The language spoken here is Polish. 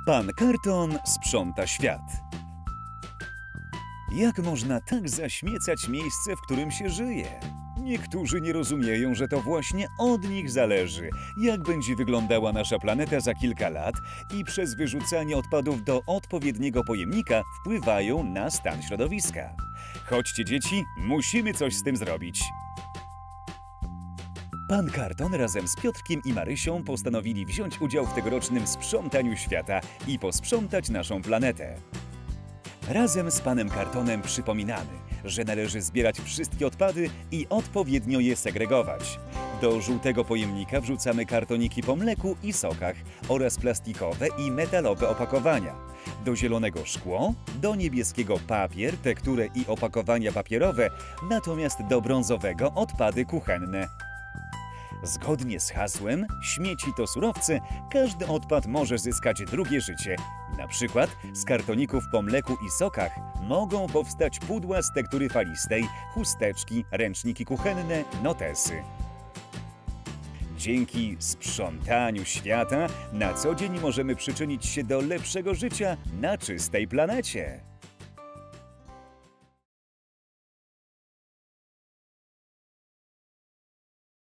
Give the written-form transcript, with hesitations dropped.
Pan Karton sprząta świat. Jak można tak zaśmiecać miejsce, w którym się żyje? Niektórzy nie rozumieją, że to właśnie od nich zależy, jak będzie wyglądała nasza planeta za kilka lat i przez wyrzucanie odpadów do odpowiedniego pojemnika wpływają na stan środowiska. Chodźcie, dzieci, musimy coś z tym zrobić. Pan Karton razem z Piotrkiem i Marysią postanowili wziąć udział w tegorocznym sprzątaniu świata i posprzątać naszą planetę. Razem z panem Kartonem przypominamy, że należy zbierać wszystkie odpady i odpowiednio je segregować. Do żółtego pojemnika wrzucamy kartoniki po mleku i sokach oraz plastikowe i metalowe opakowania. Do zielonego szkło, do niebieskiego papier, tekturę i opakowania papierowe, natomiast do brązowego odpady kuchenne. Zgodnie z hasłem „Śmieci to surowce”, każdy odpad może zyskać drugie życie. Na przykład z kartoników po mleku i sokach mogą powstać pudła z tektury falistej, chusteczki, ręczniki kuchenne, notesy. Dzięki sprzątaniu świata na co dzień możemy przyczynić się do lepszego życia na czystej planecie.